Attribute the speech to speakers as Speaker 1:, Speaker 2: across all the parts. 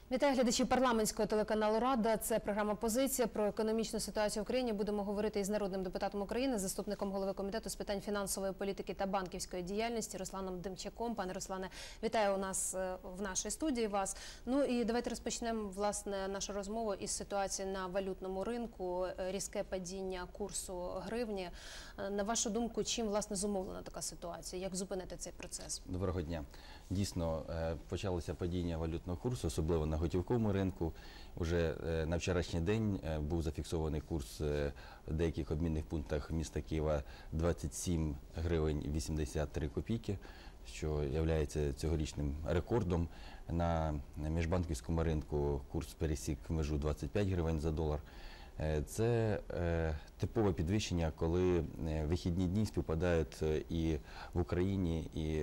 Speaker 1: Вітаю глядачів парламентського телеканалу «Рада». Це програма «Позиція» про економічну ситуацію в Україні. Будемо говорити із народним депутатом України, заступником голови комітету з питань фінансової політики та банківської діяльності Русланом Демчаком. Пане Руслане, вітаю у нас в нашій студії вас. Ну і давайте розпочнемо, власне, нашу розмову із ситуації на валютному ринку, різке падіння курсу гривні. На вашу думку, чим, власне, зумовлена така ситуація? Як зупинити цей процес?
Speaker 2: Доброго дня. Дійсно, почалося падіння валютного курсу, особливо на готівковому ринку. Уже на вчорашній день був зафіксований курс в деяких обмінних пунктах міста Києва 27 гривень 83 копійки, що є цьогорічним рекордом. На міжбанківському ринку курс пересік межу 25 гривень за долар. Це типове підвищення, коли вихідні дні співпадають і в Україні, і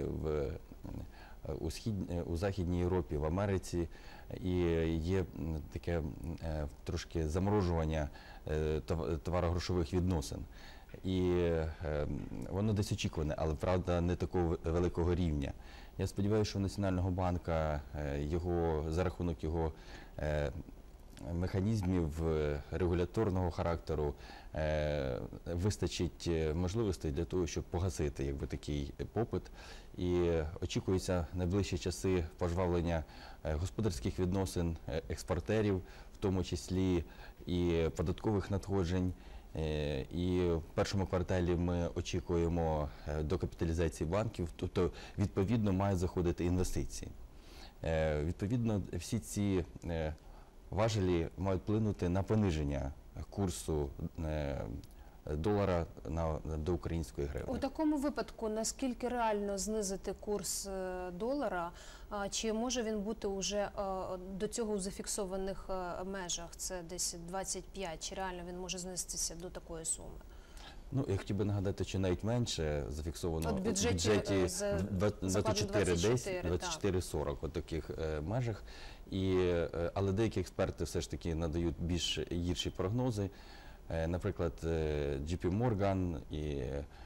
Speaker 2: у Західній Європі, в Америці, і є таке трошки заморожування товарогрошових відносин. І воно десь очікуване, але, правда, не такого великого рівня. Я сподіваюся, що у Національного банку за рахунок його механізмів регуляторного характеру вистачить можливостей для того, щоб погасити такий попит. І очікується найближчі часи пожвавлення господарських відносин, експортерів, в тому числі і податкових надходжень. І в першому кварталі ми очікуємо докапіталізації банків, тобто відповідно мають заходити інвестиції. Відповідно, всі ці важелі мають вплинути на пониження курсу долара до української гривні.
Speaker 1: У такому випадку, наскільки реально знизити курс долара, чи може він бути вже до цього у зафіксованих межах, це десь 25, чи реально він може знизитися до такої суми?
Speaker 2: Ну, я хотів би нагадати, що навіть менше зафіксовано в бюджеті 24,10-24,40 у таких межах. Але деякі експерти все ж таки надають більш гірші прогнози. Наприклад, JP Morgan і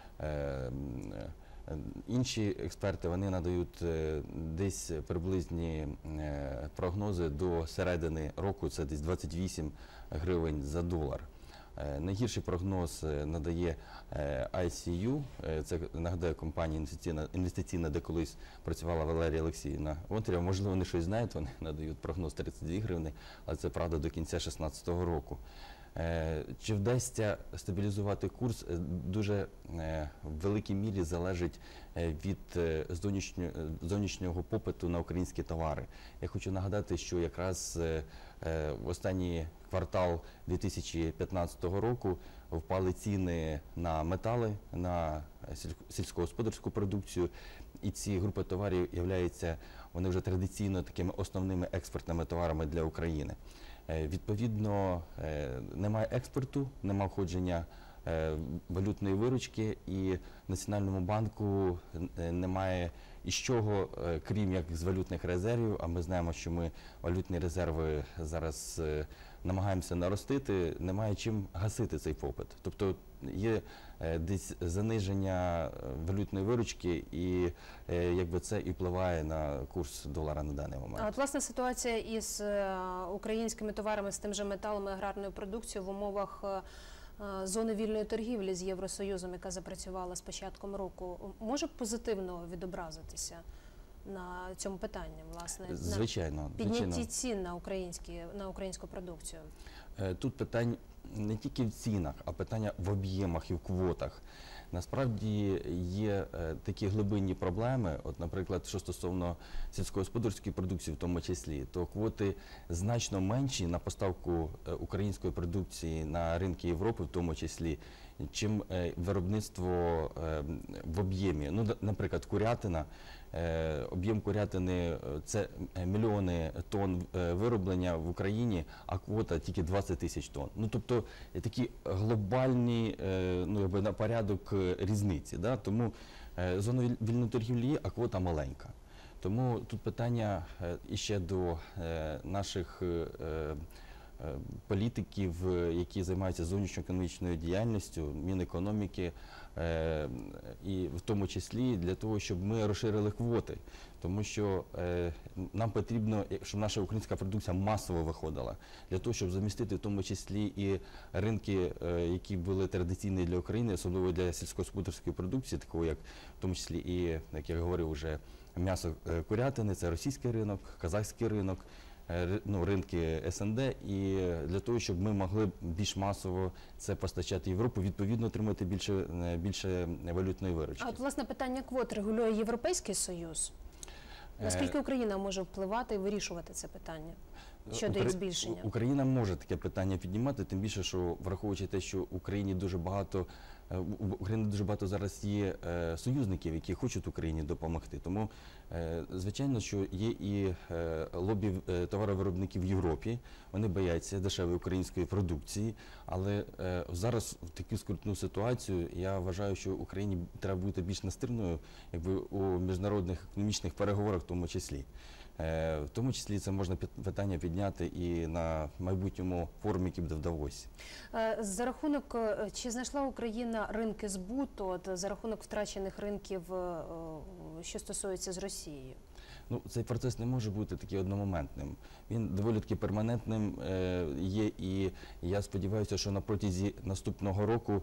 Speaker 2: інші експерти, вони надають десь приблизні прогнози до середини року, це десь 28 гривень за долар. Найгірший прогноз надає ICU, це, нагадаю, компанія інвестиційна, де колись працювала Валерія Олексіївна Гонтарєва. Можливо, вони щось знають, вони надають прогноз 32 гривні, але це правда до кінця 2016 року. Чи вдасться стабілізувати курс, дуже в великій мірі залежить від зовнішнього попиту на українські товари. Я хочу нагадати, що якраз в останній квартал 2015 року впали ціни на метали, на сільськогосподарську продукцію, і ці групи товарів вони вже традиційно такими основними експортними товарами для України. Відповідно, немає експорту, немає входження валютної виручки, і Національному банку немає із чого, крім як з валютних резервів, а ми знаємо, що ми валютні резерви зараз намагаємося наростити, немає чим гасити цей попит. Тобто є десь заниження валютної виручки, і це і впливає на курс долара на даний момент.
Speaker 1: А от, власне, ситуація із українськими товарами, з тим же металом і аграрною продукцією в умовах зони вільної торгівлі з Євросоюзом, яка запрацювала з початком року, може позитивно відобразитися на цьому питанні, власне,
Speaker 2: звичайно,
Speaker 1: на піднятті цін на українську продукцію?
Speaker 2: Тут питання не тільки в цінах, а питання в об'ємах і в квотах. Насправді є такі глибинні проблеми, от, наприклад, що стосовно сільськогосподарської продукції в тому числі, то квоти значно менші на поставку української продукції на ринки Європи в тому числі, чим виробництво в об'ємі. Ну, наприклад, курятина, об'єм курятини – це мільйони тонн вироблення в Україні, а квота тільки 20 тисяч тонн. Ну, тобто, такі глобальні, на порядок різниці. Да? Тому зона вільної торгівлі є, а квота маленька. Тому тут питання іще до наших політиків, які займаються зовнішньоекономічною діяльністю, Мінекономіки, і в тому числі для того, щоб ми розширили квоти. Тому що нам потрібно, щоб наша українська продукція масово виходила, для того, щоб замістити в тому числі і ринки, які були традиційні для України, особливо для сільськогосподарської продукції, такої як в тому числі і, як я говорив, вже м'ясо курятини, це російський ринок, казахський ринок, ринки СНД, і для того, щоб ми могли більш масово це постачати Європу, відповідно отримати більше валютної виручки.
Speaker 1: А от, власне, питання квот регулює Європейський Союз. Наскільки Україна може впливати і вирішувати це питання щодо їх збільшення?
Speaker 2: Україна може таке питання піднімати, тим більше, що враховуючи те, що в Україні дуже багато зараз є союзників, які хочуть Україні допомогти. Тому, звичайно, що є і лобі товаровиробників в Європі, вони бояться дешевої української продукції, але зараз в таку скрутну ситуацію я вважаю, що Україні треба бути більш настирною у міжнародних економічних переговорах в тому числі. В тому числі це можна питання підняти і на майбутньому форумі, який буде в Давосі.
Speaker 1: За рахунок, чи знайшла Україна ринки збуту, за рахунок втрачених ринків, що стосується з Росією?
Speaker 2: Цей процес не може бути такий одномоментним. Він доволі таки перманентним є, і я сподіваюся, що на протязі наступного року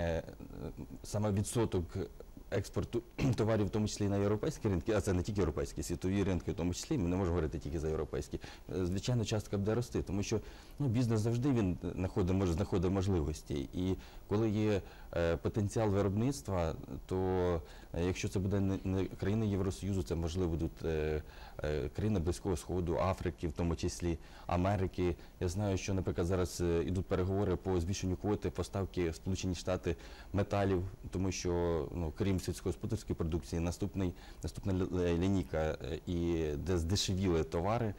Speaker 2: саме відсоток експорту товарів, в тому числі і на європейські ринки, а це не тільки європейські, світові ринки в тому числі, ми не можемо говорити тільки за європейські, звичайно, частка буде рости, тому що бізнес завжди він знаходить можливості. І коли є потенціал виробництва, то якщо це буде не країни Євросоюзу, це можливо будуть країни Близького Сходу, Африки, в тому числі Америки. Я знаю, що, наприклад, зараз йдуть переговори по збільшенню квоти поставки в Сполучені Штати металів, тому що, крім сільськогосподарської продукції, наступна лінійка, де здешевіли товари,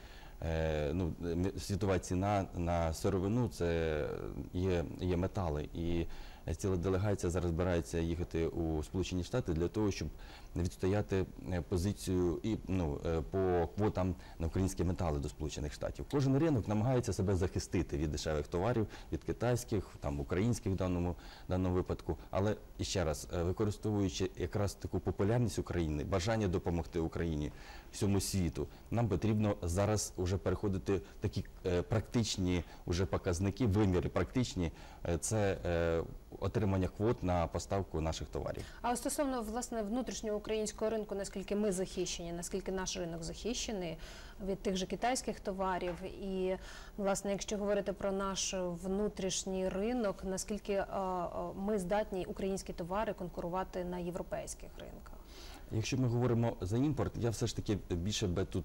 Speaker 2: світова ціна на сировину – це є метали. І ціла делегація зараз збирається їхати у Сполучені Штати для того, щоб відстояти позицію по квотам на українські метали до Сполучених Штатів. Кожен ринок намагається себе захистити від дешевих товарів, від китайських, українських в даному випадку. Але, ще раз, використовуючи якраз таку популярність України, бажання допомогти Україні всьому світу, нам потрібно зараз вже переходити в такі практичні показники, виміри практичні, це отримання квот на поставку наших товарів.
Speaker 1: А стосовно, власне, внутрішнього українського ринку, наскільки ми захищені, наскільки наш ринок захищений від тих же китайських товарів, і, власне, якщо говорити про наш внутрішній ринок, наскільки ми здатні українські товари конкурувати на європейських ринках?
Speaker 2: Якщо ми говоримо за імпорт, я все ж таки більше би тут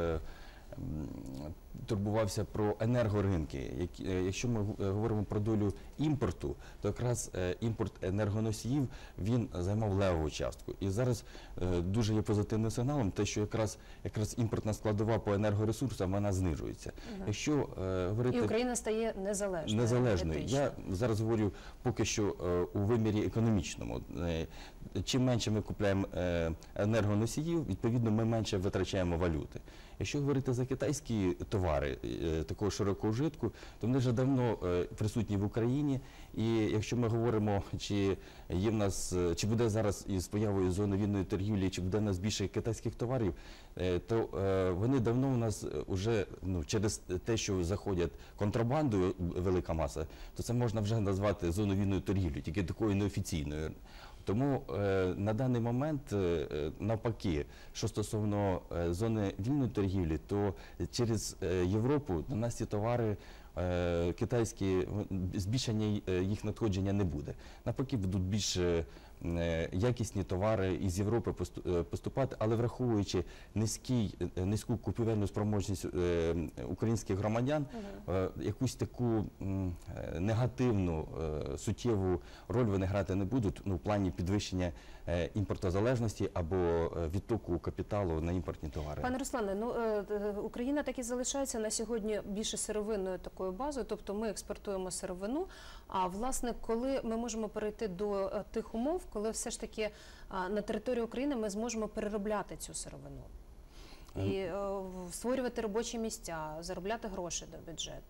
Speaker 2: турбувався про енергоринки. Якщо ми говоримо про долю імпорту, то якраз імпорт енергоносіїв, він займав левову частку. І зараз дуже є позитивним сигналом те, що якраз імпортна складова по енергоресурсам, вона знижується. Якщо говорити...
Speaker 1: І Україна стає незалежною.
Speaker 2: Незалежною. Я зараз говорю поки що у вимірі економічному. Чим менше ми купуємо енергоносіїв, відповідно, ми менше витрачаємо валюти. Якщо говорити за китайські товари такого широкого вжитку, то вони вже давно присутні в Україні. І якщо ми говоримо, чи буде зараз із появою зони вільної торгівлі, чи буде у нас більше китайських товарів, то вони давно у нас вже через те, що заходять контрабандою велика маса, то це можна вже назвати зоною вільної торгівлі, тільки такою неофіційною. Тому на даний момент, навпаки, що стосовно зони вільної торгівлі, то через Європу на нас ці товари китайські, збільшення їх надходження не буде. Навпаки, будуть більш якісні товари із Європи поступати, але враховуючи низьку купівельну спроможність українських громадян, якусь таку негативну, суттєву роль вони грати не будуть в плані підвищення імпортозалежності або відтоку капіталу на імпортні товари.
Speaker 1: Пане Руслане, Україна так і залишається на сьогодні більше сировинною такою базою, тобто ми експортуємо сировину, а власне, коли ми можемо перейти до тих умов, коли все ж таки на території України ми зможемо переробляти цю сировину і створювати робочі місця, заробляти гроші до бюджету.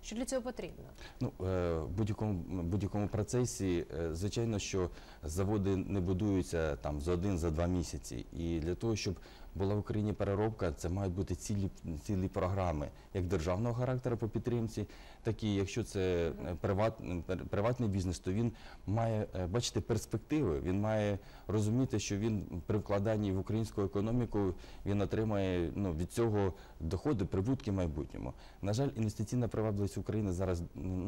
Speaker 1: Що для цього потрібно?
Speaker 2: Ну, в будь-якому процесі, звичайно, що заводи не будуються там за 1-2 місяці. І для того, щоб була в Україні переробка, це мають бути цілі програми, як державного характеру по підтримці, так і якщо це приватний бізнес, то він має бачити перспективи, він має розуміти, що він при вкладанні в українську економіку, він отримає від цього доходи, прибутки в майбутньому. На жаль, інвестиційна привабливість України зараз,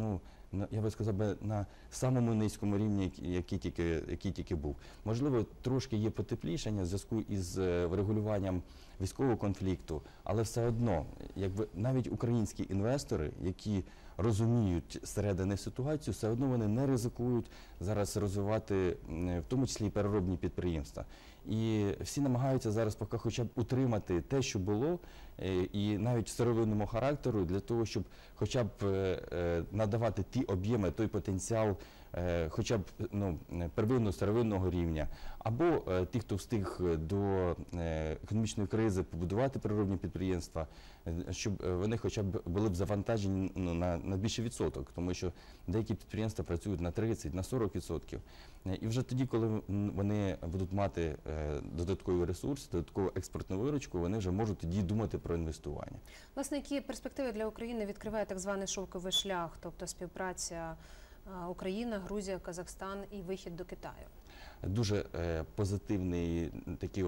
Speaker 2: я би сказав, на самому низькому рівні, який тільки був. Можливо, трошки є потеплішання в зв'язку із врегулюванням військового конфлікту, але все одно, якби навіть українські інвестори, які розуміють зсередини ситуацію, все одно вони не ризикують зараз розвивати, в тому числі і переробні підприємства. І всі намагаються зараз поки хоча б утримати те, що було, і навіть сировинному характеру, для того, щоб хоча б надавати ті об'єми, той потенціал, хоча б первинно сировинного рівня, або ті, хто встиг до економічної кризи побудувати переробні підприємства, щоб вони хоча б були б завантажені на більший відсоток, тому що деякі підприємства працюють на 30, на 40%. І вже тоді, коли вони будуть мати додаткові ресурси, додаткову експортну виручку, вони вже можуть тоді думати про інвестування.
Speaker 1: Власне, які перспективи для України відкриває так званий шовковий шлях, тобто співпраця Україна, Грузія, Казахстан і вихід до Китаю?
Speaker 2: Дуже позитивний такий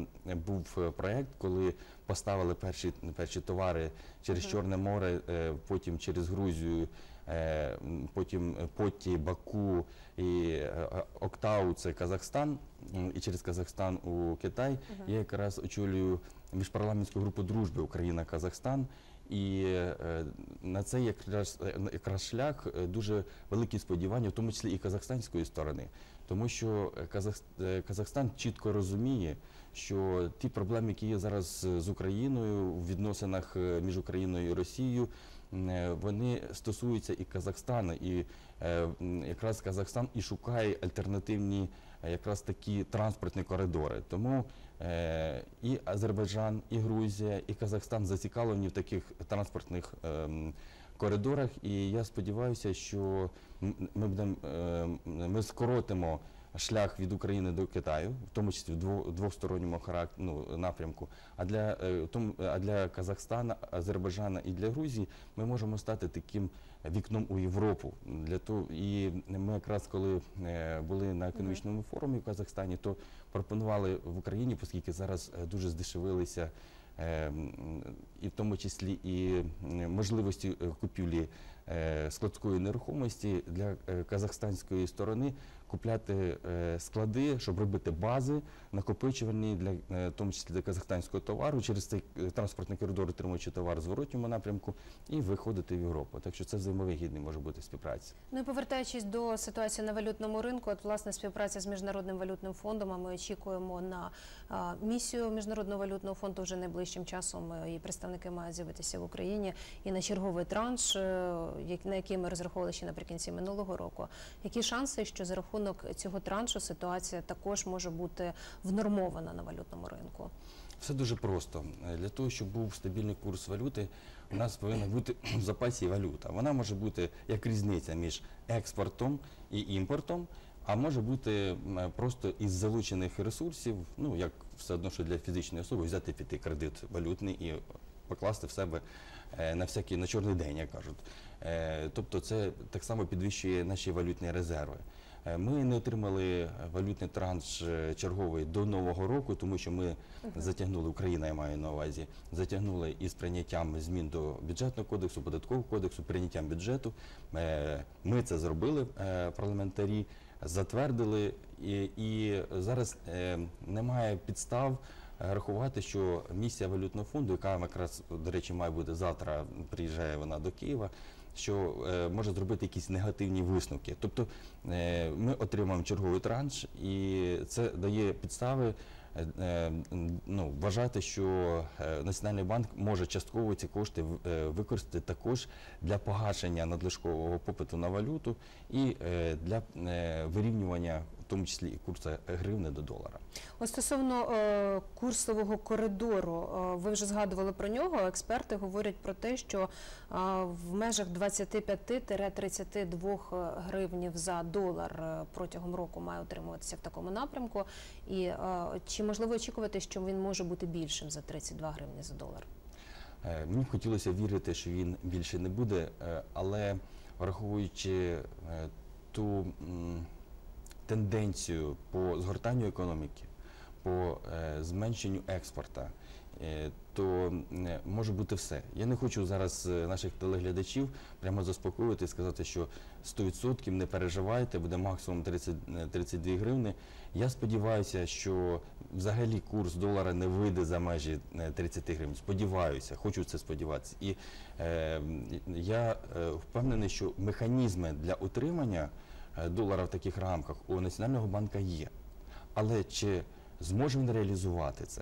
Speaker 2: був проєкт, коли поставили перші товари через Чорне море, потім через Грузію, потім Потті, Баку і Октау – це Казахстан, і через Казахстан у Китай. Я якраз очолюю міжпарламентську групу дружби Україна-Казахстан. І на цей якраз шлях дуже великі сподівання, в тому числі і казахстанської сторони. Тому що Казахстан чітко розуміє, що ті проблеми, які є зараз з Україною, в відносинах між Україною і Росією, вони стосуються і Казахстану. І якраз Казахстан і шукає альтернативні якраз такі транспортні коридори. Тому і Азербайджан, і Грузія, і Казахстан зацікавлені в таких транспортних коридорах. І я сподіваюся, що ми скоротимо шлях від України до Китаю, в тому числі в двосторонньому напрямку. А для Казахстана, Азербайджана і для Грузії ми можемо стати таким вікном у Європу. І ми якраз коли були на економічному форумі в Казахстані, то пропонували в Україні, оскільки зараз дуже здешевилися і в тому числі і можливості купівлі складської нерухомості для казахстанської сторони, купляти склади, щоб робити бази накопичувальні, в тому числі для казахстанського товару, через цей транспортний коридор отримуючи товар в зворотньому напрямку і виходити в Європу. Так що це взаємовигідна може бути співпраця.
Speaker 1: Ну і повертаючись до ситуації на валютному ринку, от власне співпраця з Міжнародним валютним фондом, а ми очікуємо на місію Міжнародного валютного фонду вже найближчим часом, і представники мають з'явитися в Україні, і на черговий транш, на який ми розраховували ще наприкінці минулого року. Які шанси, що за рахунок цього траншу ситуація також може бути внормована на валютному ринку?
Speaker 2: Все дуже просто. Для того, щоб був стабільний курс валюти, у нас повинна бути в запасі валюта. Вона може бути як різниця між експортом і імпортом, а може бути просто із залучених ресурсів, як все одно, що для фізичної особи, взяти піти кредит валютний і покласти в себе на чорний день, як кажуть. Тобто це так само підвищує наші валютні резерви. Ми не отримали валютний транш черговий до Нового року, тому що ми затягнули, Україна я маю на увазі, затягнули із прийняттям змін до бюджетного кодексу, податкового кодексу, прийняттям бюджету. Ми це зробили, парламентарі, затвердили, і зараз немає підстав рахувати, що місія валютного фонду, яка якраз, до речі, має бути завтра, приїжджає вона до Києва, що може зробити якісь негативні висновки. Тобто ми отримаємо черговий транш, і це дає підстави вважати, що Національний банк може частково ці кошти використати також для погашення надлишкового попиту на валюту і для вирівнювання тому числі і курсу гривни до долара.
Speaker 1: Ось стосовно курсового коридору, ви вже згадували про нього. Експерти говорять про те, що в межах 25-32 гривнів за долар протягом року має утримуватися в такому напрямку. І чи можливо очікувати, що він може бути більшим за 32 гривні за долар?
Speaker 2: Мені б хотілося вірити, що він більше не буде, але враховуючи ту тенденцію по згортанню економіки, по зменшенню експорту, то може бути все. Я не хочу зараз наших телеглядачів прямо заспокоїти і сказати, що 100% не переживайте, буде максимум 32 гривни. Я сподіваюся, що взагалі курс долара не вийде за межі 30 гривень. Сподіваюся, хочу це сподіватися. І я впевнений, що механізми для утримання долара в таких рамках у Національного банку є. Але чи зможе він реалізувати це?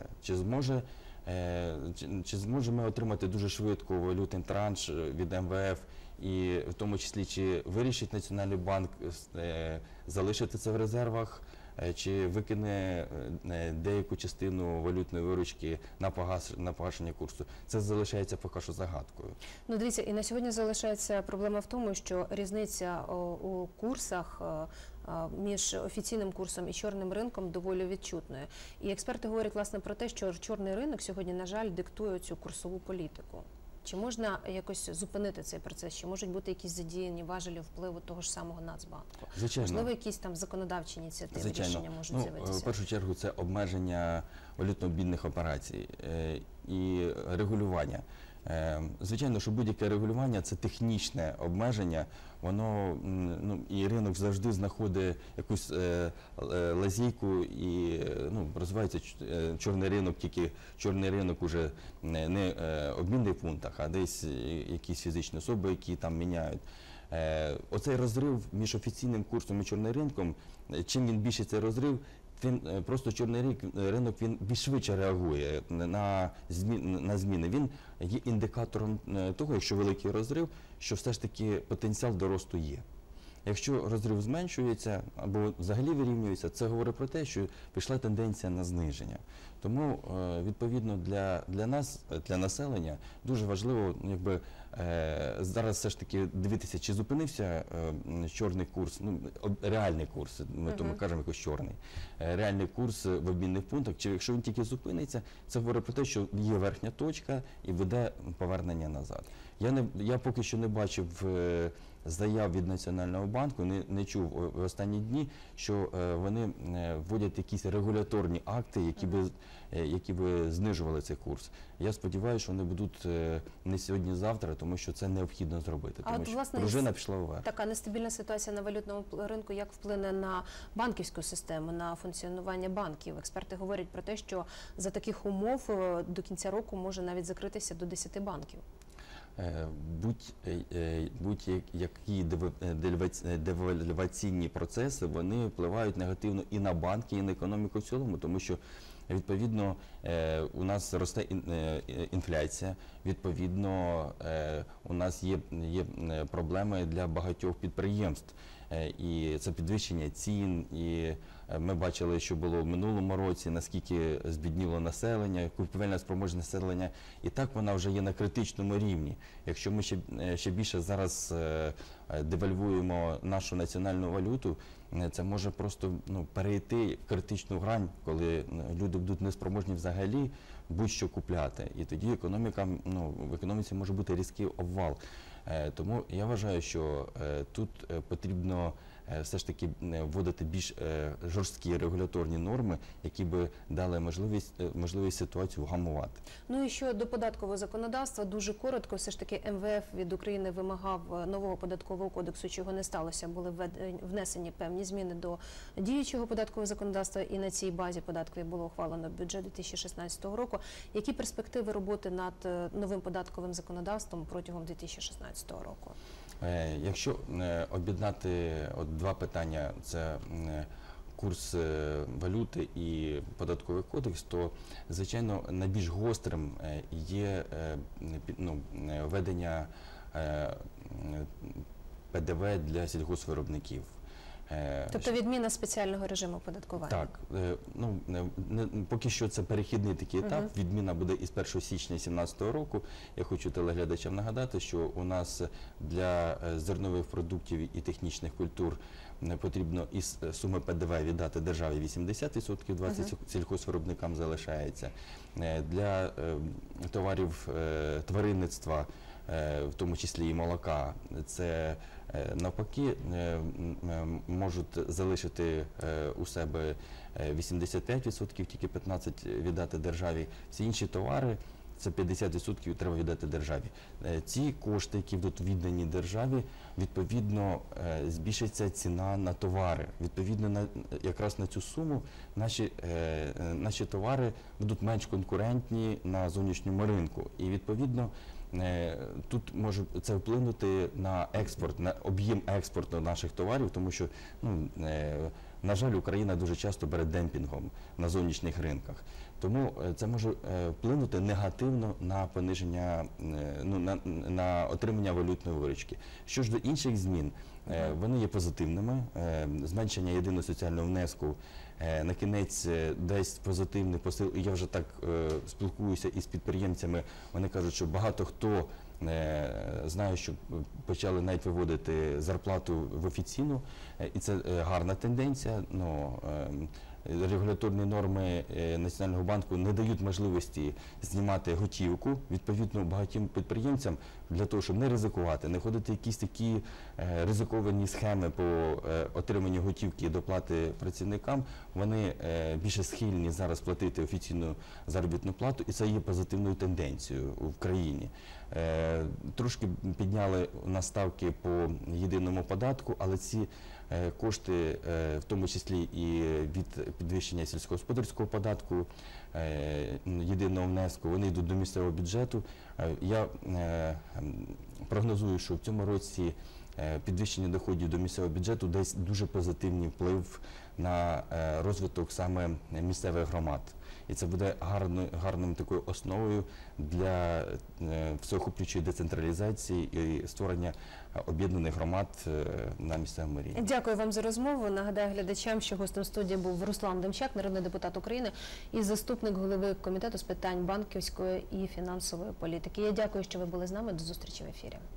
Speaker 2: Чи зможемо ми отримати дуже швидко валютний транш від МВФ, і в тому числі, чи вирішить Національний банк залишити це в резервах, чи викине деяку частину валютної виручки на погашення курсу? Це залишається поки що загадкою.
Speaker 1: Ну, дивіться, і на сьогодні залишається проблема в тому, що різниця у курсах між офіційним курсом і чорним ринком доволі відчутною. І експерти говорять, власне, про те, що чорний ринок сьогодні, на жаль, диктує цю курсову політику. Чи можна якось зупинити цей процес? Чи можуть бути якісь задіяні важелі впливу того ж самого Нацбанку?
Speaker 2: Звичайно.
Speaker 1: Можливо, якісь там законодавчі ініціативи, рішення можуть з'явитися?
Speaker 2: В першу чергу це обмеження валютно-обмінних операцій і регулювання. Звичайно, що будь-яке регулювання – це технічне обмеження, воно, і ринок завжди знаходить якусь лазейку і розвивається чорний ринок, тільки чорний ринок уже не в обмінних пунктах, а десь якісь фізичні особи, які там міняють. Оцей розрив між офіційним курсом і чорним ринком, чим він більше цей розрив, просто чорний ринок він більш швидше реагує на зміни. Він є індикатором того, якщо великий розрив, що все ж таки потенціал до росту є. Якщо розрив зменшується або взагалі вирівнюється, це говорить про те, що пішла тенденція на зниження. Тому, відповідно, для нас, для населення, дуже важливо зараз все ж таки дивитися, чи зупинився чорний курс, реальний курс, ми тому кажемо якось чорний, реальний курс в обмінних пунктах, чи якщо він тільки зупиниться, це говорить про те, що є верхня точка і буде повернення назад. Я поки що не бачив заяв від Національного банку, не чув в останні дні, що вони вводять якісь регуляторні акти, які би знижували цей курс. Я сподіваюся, що вони будуть не сьогодні-завтра, тому що це необхідно зробити, тому що пружина пішла вверх.
Speaker 1: Така нестабільна ситуація на валютному ринку, як вплине на банківську систему, на функціонування банків? Експерти говорять про те, що за таких умов до кінця року може навіть закритися до 10 банків.
Speaker 2: Будь-які девальваційні процеси, вони впливають негативно і на банки, і на економіку в цілому, тому що, відповідно, у нас росте інфляція, відповідно, у нас є проблеми для багатьох підприємств. І це підвищення цін, і ми бачили, що було в минулому році, наскільки збідніло населення, купівельна спроможність населення, і так вона вже є на критичному рівні. Якщо ми ще більше зараз девальвуємо нашу національну валюту, це може просто перейти в критичну грань, коли люди будуть неспроможні взагалі будь-що купляти. І тоді в економіці може бути різкий обвал. Тому я вважаю, що тут потрібно все ж таки вводити більш жорсткі регуляторні норми, які би дали можливість ситуацію вгамувати.
Speaker 1: Ну і щодо податкового законодавства, дуже коротко, все ж таки МВФ від України вимагав нового податкового кодексу, чого не сталося, були внесені певні зміни до діючого податкового законодавства, і на цій базі податковій було ухвалено бюджет 2016 року. Які перспективи роботи над новим податковим законодавством протягом 2016 року?
Speaker 2: Якщо об'єднати два питання, це курс валюти і податковий кодекс, то, звичайно, найбільш гострим є введення ПДВ для сільгоспвиробників.
Speaker 1: Тобто відміна спеціального режиму оподаткування?
Speaker 2: Так, поки що це перехідний такий етап, відміна буде із 1 січня 2017 року. Я хочу телеглядачам нагадати, що у нас для зернових продуктів і технічних культур потрібно із суми ПДВ віддати державі 80%, 20% сільхозвиробникам залишається. Для товарів тваринництва, в тому числі і молока, це навпаки можуть залишити у себе 85%, тільки 15% віддати державі. Всі інші товари, це 50% треба віддати державі. Ці кошти, які будуть віддані державі, відповідно збільшиться ціна на товари. Відповідно, якраз на цю суму наші товари будуть менш конкурентні на зовнішньому ринку. І відповідно тут може це вплинути на експорт, на об'єм експорту наших товарів, тому що, на жаль, Україна дуже часто бере демпінгом на зовнішніх ринках. Тому це може вплинути негативно на пониження, на отримання валютної виручки. Що ж до інших змін, вони є позитивними. Зменшення єдиного соціального внеску на кінець дасть позитивний посил. Я вже так спілкуюся із підприємцями, вони кажуть, що багато хто знає, що почали навіть виводити зарплату в офіційну, і це гарна тенденція. Регуляторні норми Національного банку не дають можливості знімати готівку. Відповідно, багатьом підприємцям для того, щоб не ризикувати, не ходити якісь такі ризиковані схеми по отриманню готівки і доплати працівникам, вони більше схильні зараз платити офіційну заробітну плату, і це є позитивною тенденцією в країні. Трошки підняли ставки по єдиному податку, але ці кошти, в тому числі і від підвищення сільськогосподарського податку, єдиного внеску, вони йдуть до місцевого бюджету. Я прогнозую, що в цьому році підвищення доходів до місцевого бюджету дасть дуже позитивний вплив на розвиток саме місцевих громад. І це буде гарною такою основою для всеохоплюючої децентралізації і створення об'єднаних громад на місцевому рівні.
Speaker 1: Дякую вам за розмову. Нагадаю глядачам, що гостем студії був Руслан Демчак, народний депутат України і заступник голови комітету з питань банківської і фінансової політики. Я дякую, що ви були з нами. До зустрічі в ефірі.